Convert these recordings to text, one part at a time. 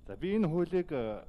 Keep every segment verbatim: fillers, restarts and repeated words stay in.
За би энэ хуулийг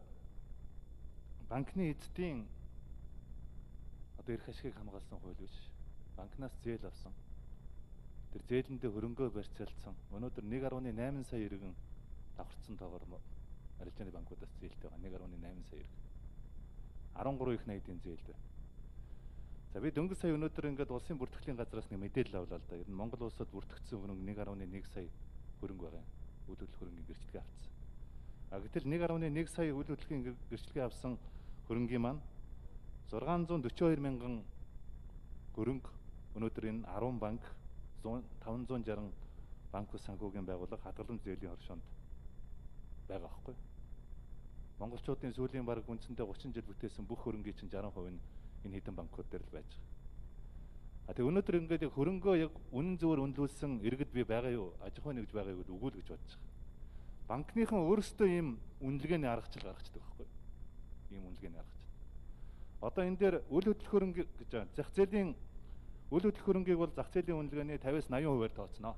банкны эзэдийн одоо эрх ашигыг хамгаалсан хууль биш. Банкнаас зээл авсан. Тэр зээлэндээ хөрөнгөө барьцаалсан. Өнөөдөр нэг гаруй найман сая иргэн давхарцсан тоогоор арилжааны банкудаас зээлтэй байгаа. нэг гаруй найман сая иргэн. арван гурван их найдын зээл байна. За би дөнгөж сая өнөөдөр ингээд улсын бүртгэлийн газраас нэг мэдээлэл авлаа л да. Ер нь Монгол улсад бүртгэгдсэн хөрөнгө нэг гаруй нэг сая хөрөнгө байгаа юм. Үйл хөдлөх хөрөнгийн гэрчлэгээ авсан. А гэтэл нэг гаруй нэг сая үйл хөдлөлийн гэрчлэгээ авсан хөрөнгийн маань зургаан зуун дөрвөн хоёр мянган хөрөнгө өнөөдөр энэ арван банк таван зуун жарган банк ус санхүүгийн байгууллага хадгаламж зээлийн хоршоонд байгаа байхгүй. Монголчуудын сүүлийн бараг үндсэндээ гучин жил бүтээсэн бүх хөрөнгийн чинь саран хувь нь энэ хэдэн банкуд дээр л байж байгаа. А тэг өнөөдөр ингээд яг хөрөнгөө яг үнэн зөвөр үнэлүүлсэн иргэд би байгаа юу, аж ахуйн нэгж байгаа юу үгүй л гэж бодож байгаа. Банкныхан өөрсдөө ийм үнэлгээний аргачлал гаргацдаг байхгүй. Ийм үнэлгээний аргачлал. Одоо энэ дээр үйл хөдлөх хөрөнгө гэж байгаа. Зах зээлийн үйл хөдлөх хөрөнгийг бол зах зээлийн үнэлгээний тавиас восемьдесят хувиар тооцноо.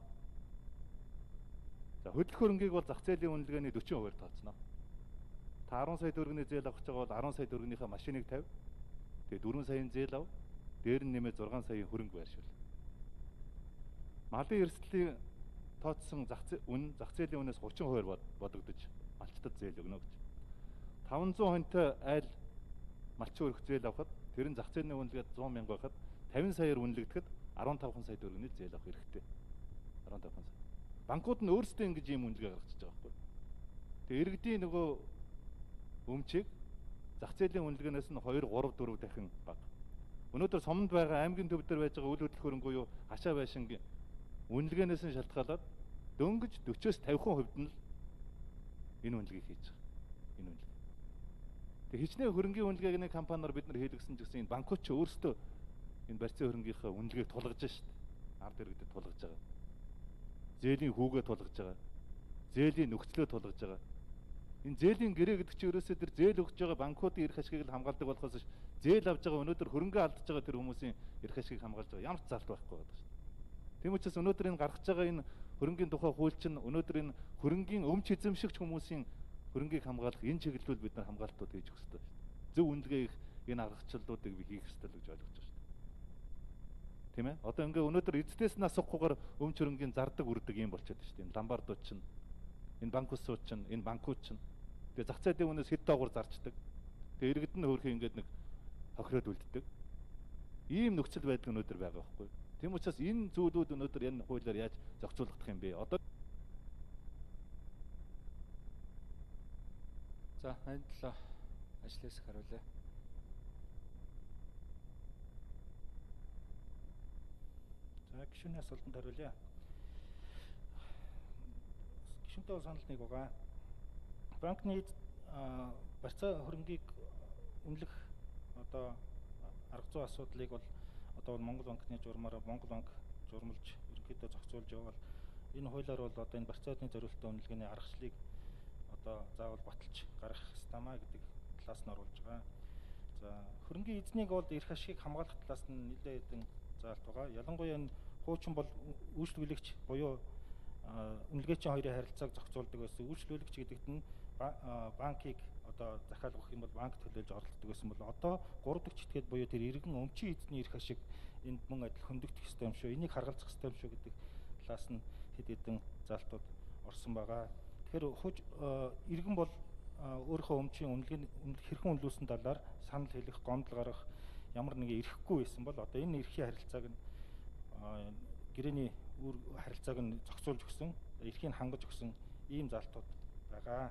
За хөдлөх хөрөнгийг бол зах зээлийн үнэлгээний сорок хувиар тооцноо. Та арван сая төгрөгийн зээл авах гэж байгаа бол арван сая төгрөгийнхаа машиныг тавь. Тэгээ дөрвөн саяын зээл ав. Дээр нь нэмээ зургаан саяын хөрөнгө байршуул. Малын эрсдлийн тооцсон зах үн зах зээлийн үнээс гучин хувиар бодогдож малчтад зээл өгнө гэж. таван зуун хонтой айл малчин өрх зээл авахад тэр нь зах зээлийн үнэлгээд сто мянга байхад тавин саяар үнэлэгдэхэд арван тавхан сая төгрөгийн зээл авах хэрэгтэй. арван тавхан сая. Банкуд нь өөрсдөө ингэж ийм үнэлгээ гаргачихж байгаа байхгүй. Тэгээ иргэдийн нөгөө өмчийг зах зээлийн үнэлгээнээс нь хоёр гурав дөрөв дахин бага. Өнөөдөр сомонд байгаа аймгийн төв дээр байж байгаа үйл хөдлөх хөрөнгө буюу хашаа байшингийн үнэлгээнээс нь шалтгаалаад дөнгөж сорок-оос тавин хувьд нь л энэ үнэлгээг хийж байгаа. Энэ үнэлгээ. Тэг хичнээн хөрөнгийн үнэлгээгний компаниар бид нар хийлгсэн ч гэсэн энэ банкуд ч өөрсдөө энэ барьцаанд хөрөнгийнхаа үнэлгээг тулгаж шít. Ард иргэдэд тулгаж байгаа. Зээлийн хүүгээ тулгаж байгаа. Зээлийн нөхцлөө тулгаж байгаа. Энэ зээлийн гэрээ гэдэг чинь ерөөсөө тэр зээл өгж байгаа банкуудын эрх ашигыг л хамгаалдаг болохоос ш зээл авж байгаа өнөөдөр хөрөнгө алдаж байгаа тэр хүмүүсийн эрх ашигыг хамгаалж байгаа ямар ч залт байхгүй байдаг шүү дээ. Тийм учраас өнөөдөр энэ гаргаж байгаа энэ хөрөнгийн тухай хууль чинь өнөөдөр энэ хөрөнгийн өмч эзэмшигч хүмүүсийн хөрөнгийг хамгаалах энэ чиглэлүүд бид нар хамгаалтууд хийж өгөх хэрэгтэй шүү дээ. Зөв үнэлгээ их энэ аргачлалуудыг би хийх хэрэгтэй л гэж ойлгож байгаа шүү дээ. Тийм ээ? Одоо ингээ өнөөдөр эцэдээс нас сухгүйгээр өмч хөрөнгийн зардаг үрдэг юм болчиход шүү дээ. Энэ ламбардууд чинь энэ банк усууд чинь энэ банкуд чинь тэгээ зах зээлийн үнээс хэд доогуур зарчдаг. Тэгээ иргэд нь хөөрхөн ингээд нэг хохироод үлддэг. Ийм нөхцөл байдал өнөөдөр байгаа байхгүй. Тийм учраас энэ зүйлүүд өнөөдөр энэ хуулиар яаж зохицуулах юм бэ? Одоо за энэ талаа ажлаас харуулъя. За гишүүний асуултанд хариулъя. Гишүүнтэй санал нэг байгаа. Банкны барьцаа хөрөнгийг үнэлэх одоо арга зүй асуудлыг бол одоо бол Монгол банкны журмаараа Монгол банк журмалж ерөнхийдөө зохицуулж байгаа бол энэ хуулиар бол одоо энэ барьцааны зориулалтын үнэлгээний аргачлалыг одоо заавал баталж гаргах ёстоймаа гэдэг талаас нь оруулж байгаа. За хөрөнгийн эзнийг бол эрх ашигыг хамгаалах талаас нь нэлээд хэдэн заалт байгаа. Ялангуяа энэ хуучин бол үйлчлүүлэгч буюу үнэлгээчийн хоёрын харилцааг зохицуулдаг байсан. Үйлчлүүлэгч гэдэгт нь банкыг одоо захиалгах юм бол банк төлөөлж оролцдог байсан бол одоо гурав дахь читгэд буюу тэр иргэн өмчийн эзний эрх ашиг энд мөн адил хөндөгдөх ёстой юм шүү. Энийг харгалзах ёстой юм шүү гэдэг талаас нь хэд хэдэн заалтууд орсон байгаа. Тэгэхээр хуж иргэн бол өөрийнхөө өмчийн үнэлгээний хэрхэн үнэлүүлсэн талаар санал хэлэх, гомдол гаргах ямар нэгэн эрхгүй байсан бол одоо энэ эрхийн харилцааг нь гэрээний үр харилцааг нь зохицуулж өгсөн, эрхийг хангаж өгсөн ийм залтууд байгаа.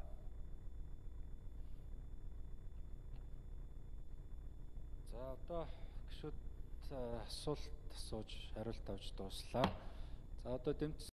За одоо гишүүд асуулт асууж хариулт авч дууслаа. За одоо дэмт